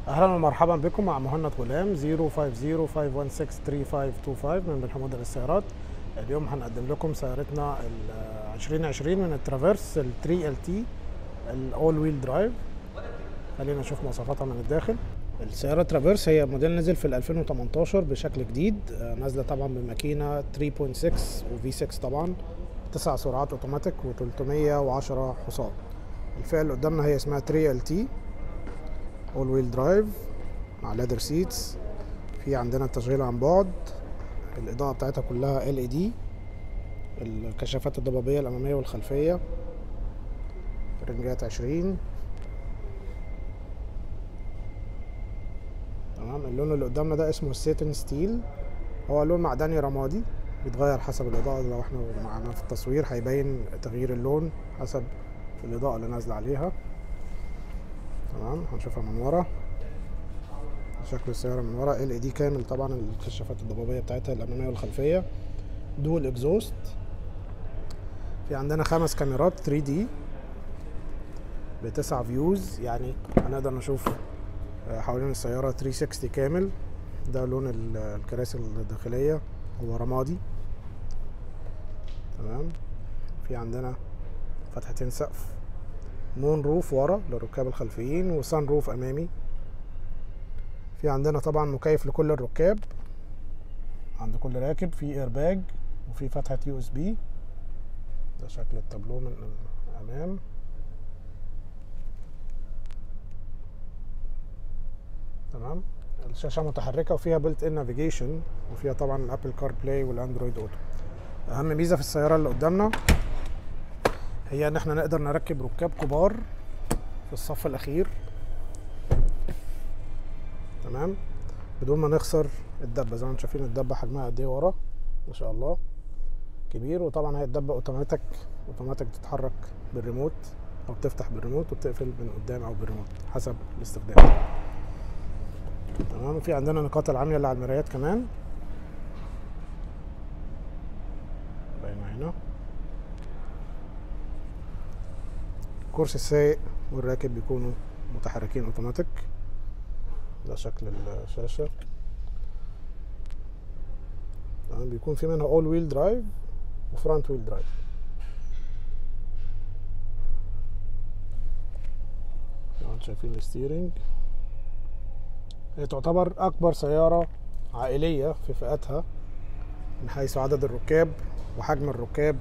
اهلا ومرحبا بكم مع مهند غلام 050-516-3525 من بن حمودة للسيارات. اليوم هنقدم لكم سيارتنا ال 2020 من الترافيرس ال 3 ال تي الاول ويل درايف. خلينا نشوف مواصفاتها من الداخل. السيارة ترافيرس هي موديل نزل في 2018 بشكل جديد، نازلة طبعا بماكينة 3.6 وفي 6 طبعا، 9 سرعات اوتوماتيك و310 حصان. الفئة اللي قدامنا هي اسمها 3 ال تي اول ويل درايف مع ليدر سيتس. في عندنا التشغيل عن بعد، الاضاءه بتاعتها كلها LED، الكشافات الضبابيه الاماميه والخلفيه، رنجات 20. تمام. اللون اللي قدامنا ده اسمه السيتن ستيل، هو لون معدني رمادي بيتغير حسب الاضاءه. لو احنا معانا في التصوير هيبين تغيير اللون حسب الاضاءه اللي نازله عليها. تمام. هنشوفها من ورا، شكل السيارة من ورا LED كامل طبعا، الكشافات الضبابية بتاعتها الأمامية والخلفية، دول اكزوست. في عندنا 5 كاميرات 3D ب9 فيوز، يعني هنقدر نشوف حوالين السيارة 360 كامل. ده لون الكراسي الداخلية هو رمادي. تمام. في عندنا فتحتين سقف، مون روف ورا للركاب الخلفيين وسان روف أمامي. في عندنا طبعا مكيف لكل الركاب عند كل راكب، في ايرباج وفي فتحة USB. ده شكل التابلو من الامام. تمام. الشاشة متحركة وفيها بلت ان نافيجيشن، وفيها طبعا الابل كار بلاي والاندرويد اوتو. اهم ميزة في السيارة اللي قدامنا هي ان احنا نقدر نركب ركاب كبار في الصف الاخير، تمام، بدون ما نخسر الدبة. زي ما انتم شايفين الدبة حجمها قد ايه ورا، ما شاء الله كبير. وطبعا هي الدبة اوتوماتيك تتحرك بالريموت او تفتح بالريموت وتقفل من قدام او بالريموت حسب الاستخدام. تمام. وفي عندنا نقاط العمية اللي على المرايات كمان باينة هنا. كرسي السايق والراكب بيكونوا متحركين اوتوماتيك. ده شكل الشاشة. تمام. بيكون في منها اول ويل درايف وفرونت ويل درايف. شايفين الستيرنج. هي تعتبر اكبر سيارة عائلية في فئتها من حيث عدد الركاب وحجم الركاب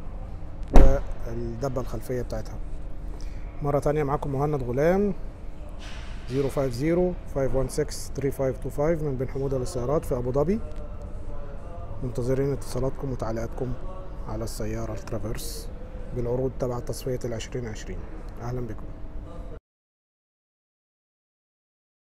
والدبة الخلفية بتاعتها. مرة تانية معاكم مهند غلام 050-516-3525 من بن حمودة للسيارات في ابو ظبي. منتظرين اتصالاتكم وتعليقاتكم على السيارة الترافيرس بالعروض تبع تصفية 2020. اهلا بكم.